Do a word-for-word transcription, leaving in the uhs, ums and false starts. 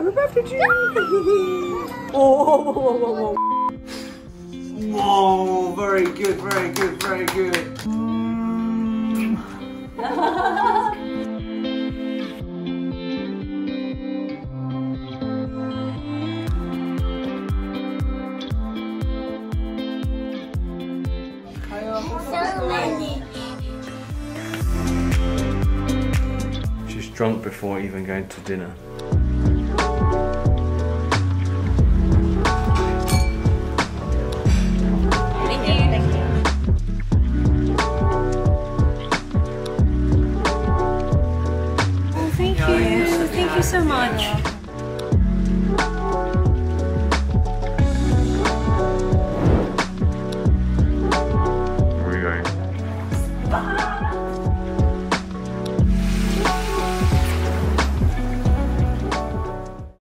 Happy birthday to you! Oh, whoa, whoa, whoa, whoa. Whoa, very good, very good, very good. Mm. So many. She's drunk before even going to dinner.